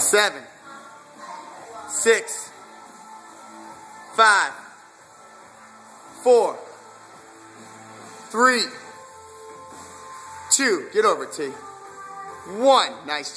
7, 6, 5, 4, 3, 2, get over it, T. 1, nice.